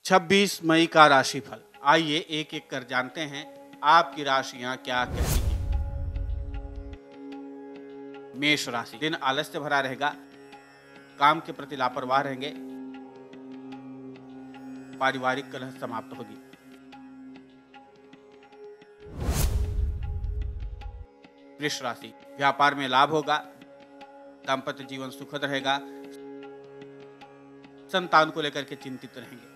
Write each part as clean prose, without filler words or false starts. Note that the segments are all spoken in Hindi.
26 मई का राशिफल। आइए एक एक कर जानते हैं आपकी राशियां क्या कहती हैं। मेष राशि, दिन आलस्य भरा रहेगा, काम के प्रति लापरवाह रहेंगे, पारिवारिक कलह समाप्त होगी। वृष राशि, व्यापार में लाभ होगा, दाम्पत्य जीवन सुखद रहेगा, संतान को लेकर के चिंतित रहेंगे।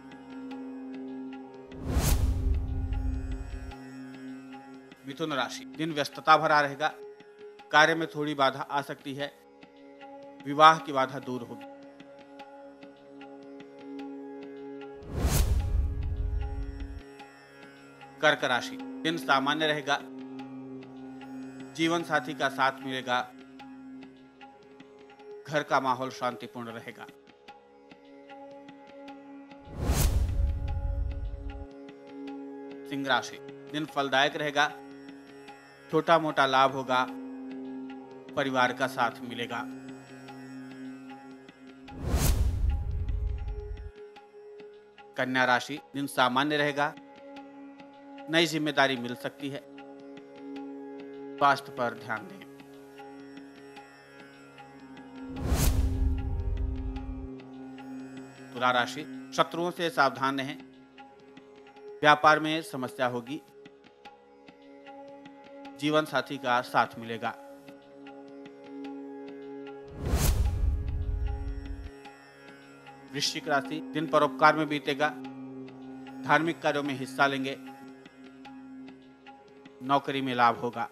मिथुन राशि, दिन व्यस्तता भरा रहेगा, कार्य में थोड़ी बाधा आ सकती है, विवाह की बाधा दूर होगी। कर्क राशि, दिन सामान्य रहेगा, जीवन साथी का साथ मिलेगा, घर का माहौल शांतिपूर्ण रहेगा। सिंह राशि, दिन फलदायक रहेगा, छोटा मोटा लाभ होगा, परिवार का साथ मिलेगा। कन्या राशि, दिन सामान्य रहेगा, नई जिम्मेदारी मिल सकती है, स्वास्थ्य पर ध्यान दें। तुला राशि, शत्रुओं से सावधान रहें, व्यापार में समस्या होगी, जीवन साथी का साथ मिलेगा। वृश्चिक राशि, दिन परोपकार में बीतेगा, धार्मिक कार्यों में हिस्सा लेंगे, नौकरी में लाभ होगा।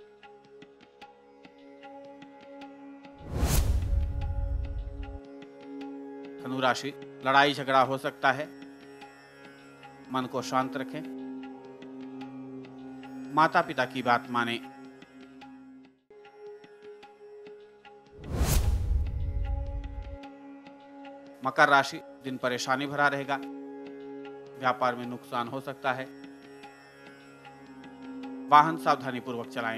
धनु राशि, लड़ाई झगड़ा हो सकता है, मन को शांत रखें, माता पिता की बात माने। मकर राशि, दिन परेशानी भरा रहेगा, व्यापार में नुकसान हो सकता है, वाहन सावधानी पूर्वक चलाएं।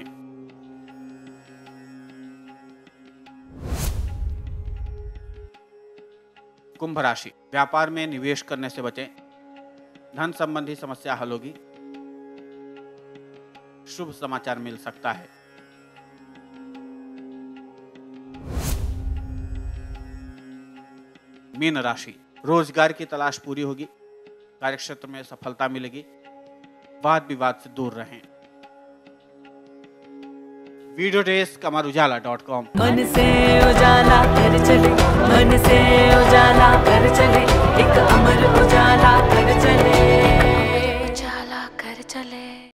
कुंभ राशि, व्यापार में निवेश करने से बचें, धन संबंधी समस्या हल होगी, शुभ समाचार मिल सकता है। मीन राशि, रोजगार की तलाश पूरी होगी, कार्यक्षेत्र में सफलता मिलेगी, वाद विवाद से दूर रहें। वीडियो डेस्क अमरउजाला.com। मन से उजाला कर चले, मन से उजाला कर चले, एक अमर उजाला कर चले।